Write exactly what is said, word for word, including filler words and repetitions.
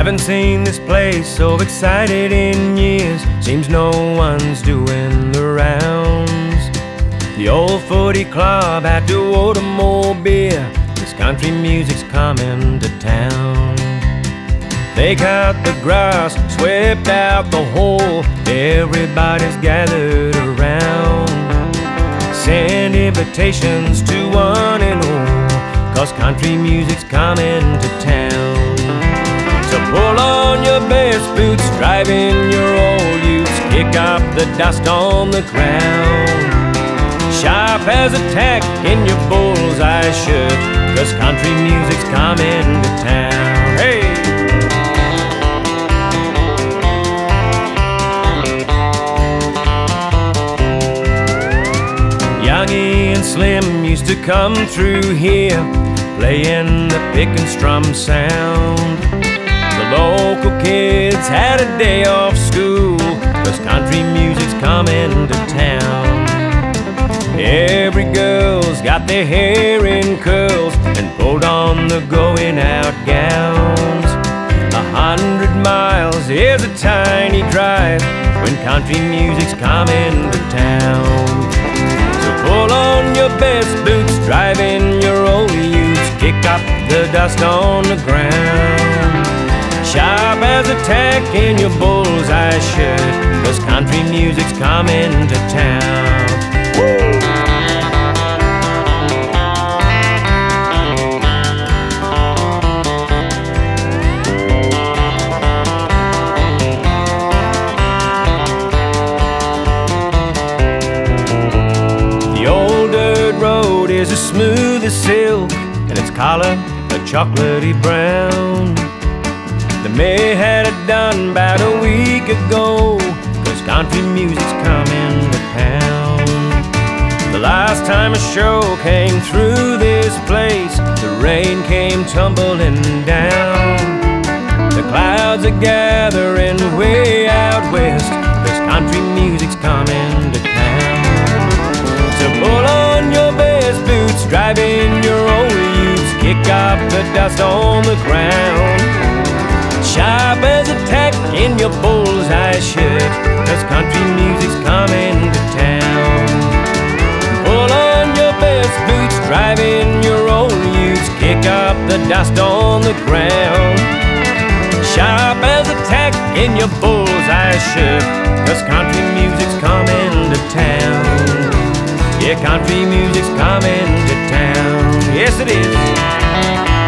Haven't seen this place so excited in years. Seems no one's doing the rounds. The old footy club had to order more beer. This country music's coming to town. They cut the grass, swept out the hole. Everybody's gathered around. Send invitations to one and all, 'cause country music's coming to town. So pull on your best boots, drive in your old utes, kick up the dust on the ground. Sharp as a tack in your bullseye shirt, 'cause country music's coming to town. Hey! Youngie and Slim used to come through here, playing the pick and strum sound. The local kids had a day off school, 'cause country music's coming to town. Every girl's got their hair in curls and pulled on the going out gowns. A hundred miles is a tiny drive when country music's coming to town. So pull on your best boots, drive in your old utes, kick up the dust on the ground. Sharp as a tack in your bullseye shirt, 'cause country music's coming to town. Woo! The old dirt road is as smooth as silk, and its color a chocolatey brown. The mayor had it done about a week ago, 'cause country music's coming to town. The last time a show came through this place, the rain came tumbling down. The clouds are gathering way out west, 'cause country music's coming to town. So pull on your best boots, drive in your old utes, kick up the dust on the ground. Sharp as a tack in your bullseye shirt, 'cause country music's coming to town. Pull on your best boots, drive in your old utes, kick up the dust on the ground. Sharp as a tack in your bullseye shirt, 'cause country music's coming to town. Yeah, country music's coming to town. Yes, it is.